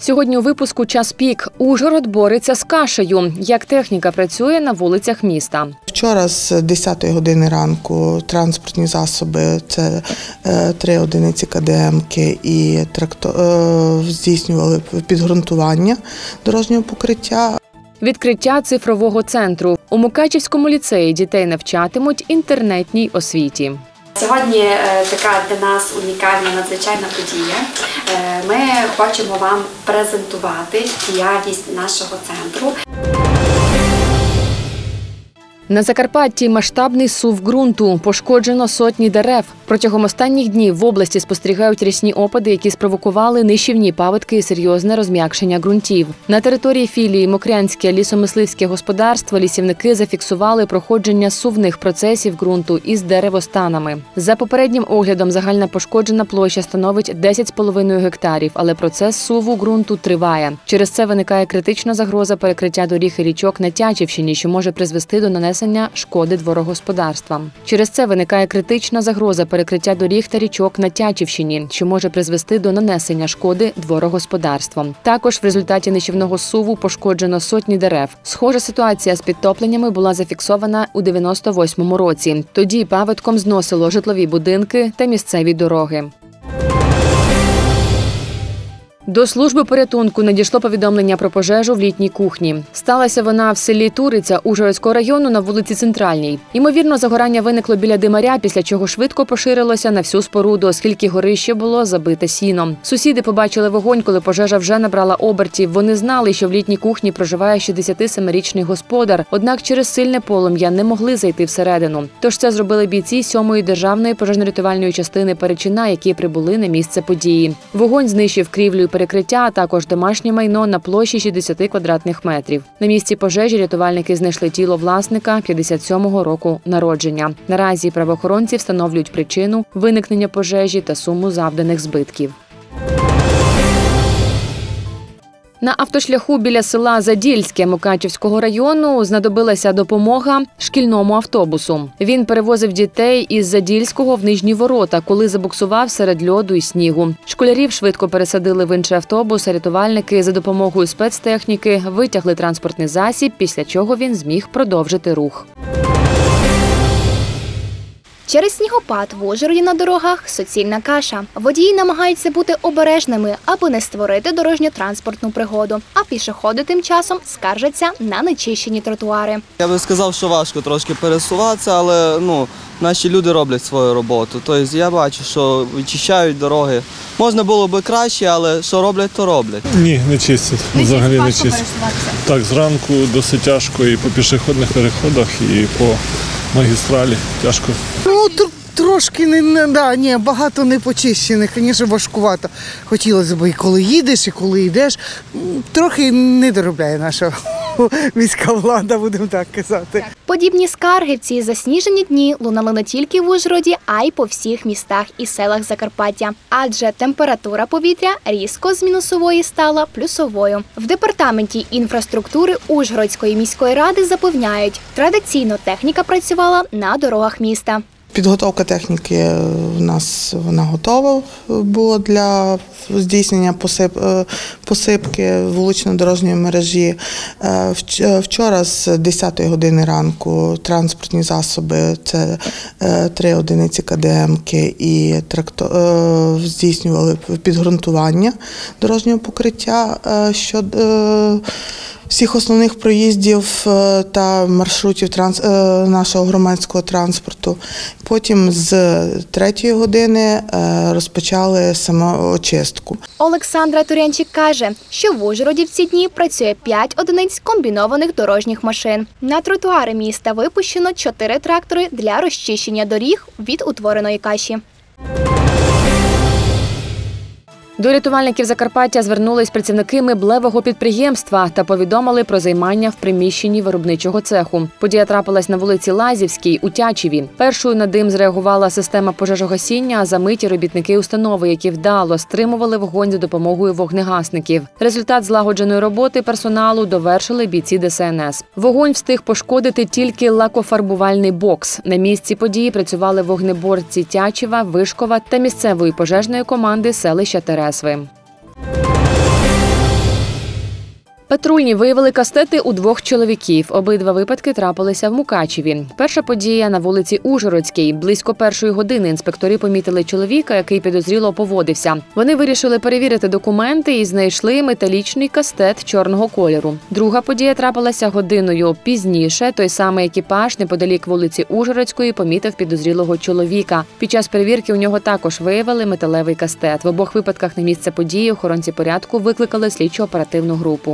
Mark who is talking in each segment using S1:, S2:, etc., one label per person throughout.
S1: Сьогодні у випуску «Час пік». Ужгород бореться з кашею. Як техніка працює на вулицях міста.
S2: Вчора з 10 години ранку транспортні засоби, це 3 одиниці КДМ-ки і здійснювали підґрунтування дорожнього покриття.
S1: Відкриття цифрового центру. У Мукачівському ліцеї дітей навчатимуть інтернетній освіті.
S3: Сьогодні така для нас унікальна, надзвичайна подія. Ми хочемо вам презентувати діяльність нашого центру.
S1: На Закарпатті масштабний сув ґрунту. Пошкоджено сотні дерев. Протягом останніх днів в області спостерігають рясні опади, які спровокували нищівні паводки і серйозне розм'якшення ґрунтів. На території філії Мокрянське лісомисливське господарство лісівники зафіксували проходження сувних процесів ґрунту із деревостанами. За попереднім оглядом загальна пошкоджена площа становить 10,5 гектарів, але процес суву ґрунту триває. Через це виникає критична загроза перекриття доріг і річок на Тячівщині, що може призвести до нанесення шкоди дворогосподарствам. Через це виникає критична загроза перекриття доріг та річок на Тячівщині, що може призвести до нанесення шкоди дворогосподарствам. Також в результаті нищівного суву пошкоджено сотні дерев. Схожа ситуація з підтопленнями була зафіксована у 98-му році. Тоді паводком зносило житлові будинки та місцеві дороги. До служби порятунку надійшло повідомлення про пожежу в літній кухні. Сталася вона в селі Туриця Ужгородського району на вулиці Центральній. Ймовірно, загорання виникло біля димаря, після чого швидко поширилося на всю споруду, оскільки горище було забите сіном. Сусіди побачили вогонь, коли пожежа вже набрала обертів. Вони знали, що в літній кухні проживає 67-річний господар, однак через сильне полум'я не могли зайти всередину. Тож це зробили бійці 7-ї державної пожежно-рятувальної частини Перечина, які прибули на місце події. Вогонь знищив крівлю перекриття, а також домашнє майно на площі 60 квадратних метрів. На місці пожежі рятувальники знайшли тіло власника 57-го року народження. Наразі правоохоронці встановлюють причину виникнення пожежі та суму завданих збитків. На автошляху біля села Задільське Мукачівського району знадобилася допомога шкільному автобусу. Він перевозив дітей із Задільського в Нижні Ворота, коли забуксував серед льоду і снігу. Школярів швидко пересадили в інший автобус, а рятувальники за допомогою спецтехніки витягли транспортний засіб, після чого він зміг продовжити рух.
S4: Через снігопад в Ужгороді на дорогах – суцільна каша. Водії намагаються бути обережними, аби не створити дорожньо-транспортну пригоду. А пішоходи тим часом скаржаться на нечищені тротуари.
S5: Я би сказав, що важко трошки пересуватися, але наші люди роблять свою роботу. Тобто я бачу, що вичищають дороги. Можна було б краще, але що роблять, то роблять.
S6: Ні, не чистять. Взагалі не чистять. Так, зранку досить тяжко і по пішохідних переходах, і по магістралі тяжко.
S7: Трошки багато не почищених, звісно, важкувато. Хотілося б і коли їдеш, і коли йдеш. Трохи не доробляє наша міська влада, будемо так казати.
S4: Подібні скарги в ці засніжені дні лунали не тільки в Ужгороді, а й по всіх містах і селах Закарпаття. Адже температура повітря різко з мінусової стала плюсовою. В департаменті інфраструктури Ужгородської міської ради запевняють, традиційно техніка працювала на дорогах міста.
S2: Підготовка техніки у нас готова була для здійснення посипки вулично-дорожньої мережі. Вчора з 10 години ранку транспортні засоби, це 3 одиниці КДМ-ки і здійснювали підґрунтування дорожнього покриття щодо всіх основних проїздів та маршрутів нашого громадського транспорту. Потім з 3 години розпочали самоочистку.
S4: Олександра Турянчик каже, що в Ужгороді в ці дні працює 5 одиниць комбінованих дорожніх машин. На тротуари міста випущено 4 трактори для розчищення доріг від утвореної каші.
S1: До рятувальників Закарпаття звернулись працівники меблевого підприємства та повідомили про займання в приміщенні виробничого цеху. Подія трапилась на вулиці Лазівській у Тячеві. Першою на дим зреагувала система пожежогасіння, а за миті робітники установи, які вдало стримували вогонь за допомогою вогнегасників. Результат злагодженої роботи персоналу довершили бійці ДСНС. Вогонь встиг пошкодити тільки лакофарбувальний бокс. На місці події працювали вогнеборці Тячева, Вишкова та місцевої пожежної команди селища Тересви. Патрульні виявили кастети у 2 чоловіків. Обидва випадки трапилися в Мукачеві. Перша подія на вулиці Ужгородській. Близько 1-ї години інспектори помітили чоловіка, який підозріло поводився. Вони вирішили перевірити документи і знайшли металічний кастет чорного кольору. Друга подія трапилася годиною пізніше. Той самий екіпаж неподалік вулиці Ужгородської помітив підозрілого чоловіка. Під час перевірки у нього також виявили металевий кастет. В обох випадках на місце події охоронці порядку викликали слідчо-оперативну групу.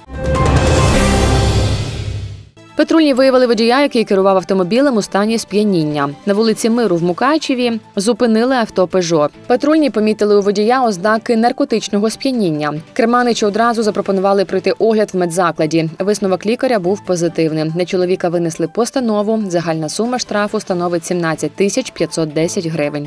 S1: Патрульні виявили водія, який керував автомобілем у стані сп'яніння. На вулиці Миру в Мукачеві зупинили авто «Пежо». Патрульні помітили у водія ознаки наркотичного сп'яніння. Керманичу одразу запропонували пройти огляд в медзакладі. Висновок лікаря був позитивним. На чоловіка винесли постанову. Загальна сума штрафу становить 17 510 гривень.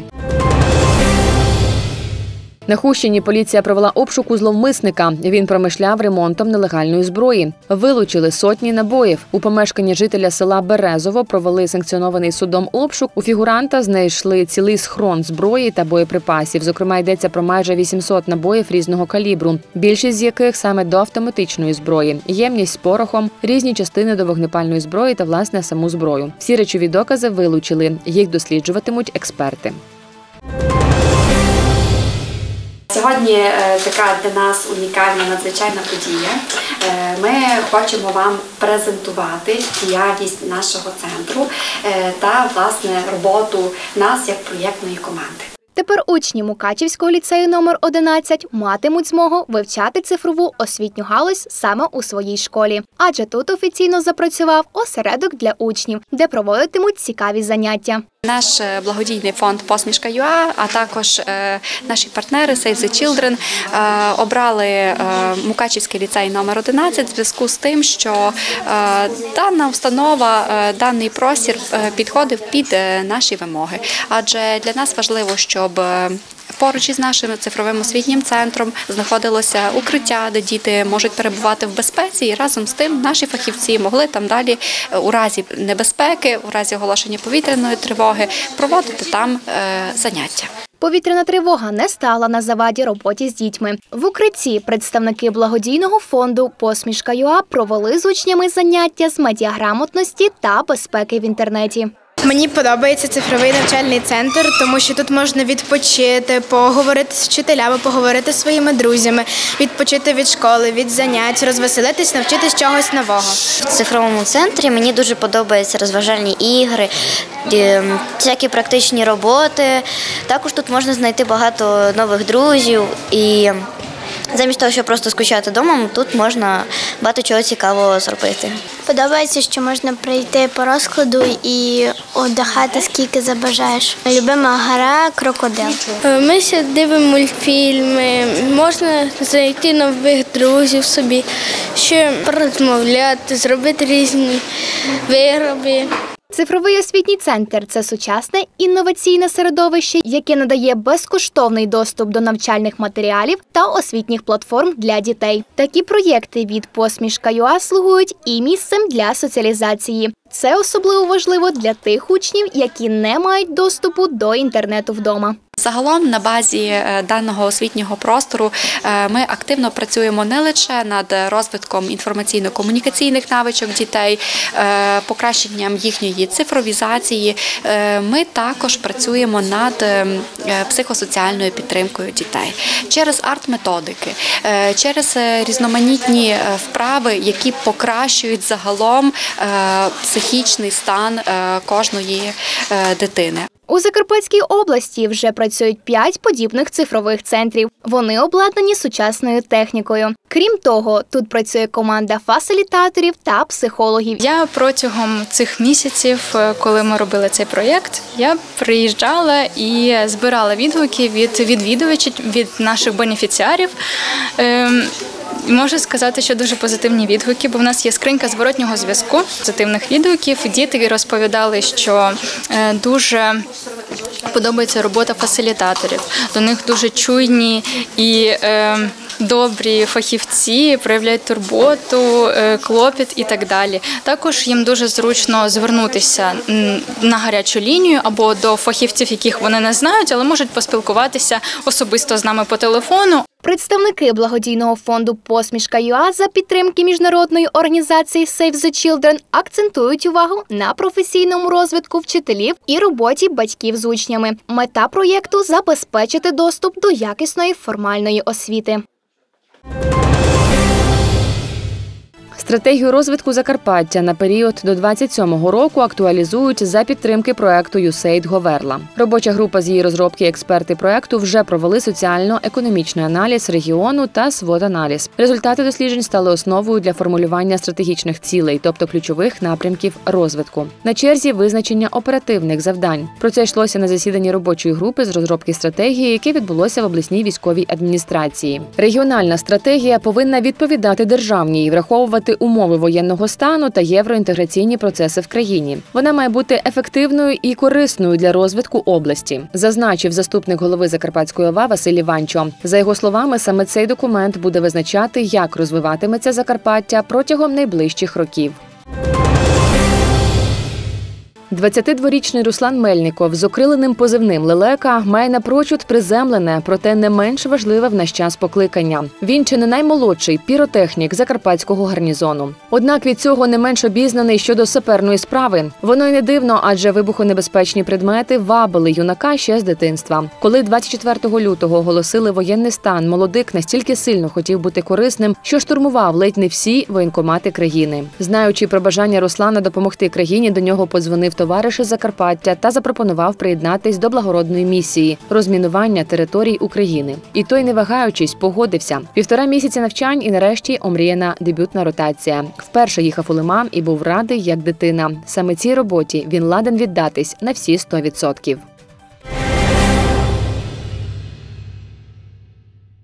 S1: На Хустині поліція провела обшук у зловмисника. Він промишляв ремонтом нелегальної зброї. Вилучили сотні набоїв. У помешканні жителя села Березово провели санкціонований судом обшук. У фігуранта знайшли цілий схрон зброї та боєприпасів. Зокрема, йдеться про майже 800 набоїв різного калібру, більшість з яких саме до автоматичної зброї. Ємність з порохом, різні частини до вогнепальної зброї та, власне, саму зброю. Всі речові докази вилучили. Їх досліджуватимуть експерти.
S3: Сьогодні така для нас унікальна, надзвичайна подія. Ми хочемо вам презентувати діяльність нашого центру та, власне, роботу нас як проєктної команди.
S4: Тепер учні Мукачівського ліцею номер 11 матимуть змогу вивчати цифрову освітню галузь саме у своїй школі. Адже тут офіційно запрацював осередок для учнів, де проводитимуть цікаві заняття.
S3: Наш благодійний фонд «Посмішка.ua», а також наші партнери Save the Children обрали Мукачівський ліцей номер 11 в зв'язку з тим, що дана установа, даний простір підходив під наші вимоги. Адже для нас важливо, щоб поруч із нашим цифровим освітнім центром знаходилося укриття, де діти можуть перебувати в безпеці, і разом з тим наші фахівці могли там далі у разі небезпеки, у разі оголошення повітряної тривоги проводити там заняття.
S4: Повітряна тривога не стала на заваді роботі з дітьми. В укритті представники благодійного фонду «Посмішка.ua» провели з учнями заняття з медіаграмотності та безпеки в інтернеті.
S8: Мені подобається цифровий навчальний центр, тому що тут можна відпочити, поговорити з вчителями, поговорити зі своїми друзями, відпочити від школи, від занять, розвеселитись, навчитись чогось нового.
S9: В цифровому центрі мені дуже подобаються розважальні ігри, всякі практичні роботи. Також тут можна знайти багато нових друзів і замість того, щоб просто скучати вдома, тут можна багато чого цікавого зробити.
S10: Подобається, що можна прийти по розкладу і віддихати, скільки забажаєш. Любима гра – крокодил.
S11: Ми ще дивимо мультфільми, можна знайти нових друзів собі, ще порозмовляти, зробити різні вироби.
S4: Цифровий освітній центр – це сучасне інноваційне середовище, яке надає безкоштовний доступ до навчальних матеріалів та освітніх платформ для дітей. Такі проєкти від «Посмішка.ua» слугують і місцем для соціалізації. Це особливо важливо для тих учнів, які не мають доступу до інтернету вдома.
S3: Загалом на базі даного освітнього простору ми активно працюємо не лише над розвитком інформаційно-комунікаційних навичок дітей, покращенням їхньої цифровізації. Ми також працюємо над психосоціальною підтримкою дітей через арт-методики, через різноманітні вправи, які покращують загалом психічний стан кожної дитини.
S4: У Закарпатській області вже працюють 5 подібних цифрових центрів. Вони обладнані сучасною технікою. Крім того, тут працює команда фасилітаторів та психологів.
S12: Я протягом цих місяців, коли ми робили цей проєкт, я приїжджала і збирала відгуки від відвідувачів, від наших бенефіціарів. Можу сказати, що дуже позитивні відгуки, бо в нас є скринька зворотнього зв'язку, позитивних відгуків. Діти розповідали, що дуже подобається робота фасилітаторів. До них дуже чуйні і добрі фахівці, проявляють турботу, клопіт і так далі. Також їм дуже зручно звернутися на гарячу лінію або до фахівців, яких вони не знають, але можуть поспілкуватися особисто з нами по телефону.
S4: Представники благодійного фонду «Посмішка.ЮА» за підтримки міжнародної організації Save the Children акцентують увагу на професійному розвитку вчителів і роботі батьків з учнями. Мета проєкту – забезпечити доступ до якісної формальної освіти.
S1: Стратегію розвитку Закарпаття на період до 27-го року актуалізують за підтримки проекту USAID Говерла. Робоча група з її розробки і експерти проекту вже провели соціально-економічний аналіз регіону та SWOT-аналіз. Результати досліджень стали основою для формулювання стратегічних цілей, тобто ключових напрямків розвитку. На черзі визначення оперативних завдань. Про це йшлося на засіданні робочої групи з розробки стратегії, яке відбулося в обласній військовій адміністрації. Регіональна стратегія повинна відповідати державній і враховувати умови воєнного стану та євроінтеграційні процеси в країні. Вона має бути ефективною і корисною для розвитку області, зазначив заступник голови Закарпатської ОВА Василь Іванчо. За його словами, саме цей документ буде визначати, як розвиватиметься Закарпаття протягом найближчих років. 22-річний Руслан Мельников з окриленим позивним «Лелека» має напрочуд приземлене, проте не менш важливе в наш час покликання. Він чи не наймолодший піротехнік Закарпатського гарнізону. Однак від цього не менш обізнаний щодо саперної справи. Воно й не дивно, адже вибухонебезпечні предмети вабили юнака ще з дитинства. Коли 24 лютого оголосили воєнний стан, молодик настільки сильно хотів бути корисним, що штурмував ледь не всі воєнкомати країни. Знаючи про бажання Руслана допомогти країні, до нього подзвонив товариш із Закарпаття та запропонував приєднатись до благородної місії – розмінування територій України. І той, не вагаючись, погодився. 1,5 місяці навчань і нарешті омріяна дебютна ротація. Вперше їхав у Лиман і був радий, як дитина. Саме цій роботі він ладен віддатись на всі 100%.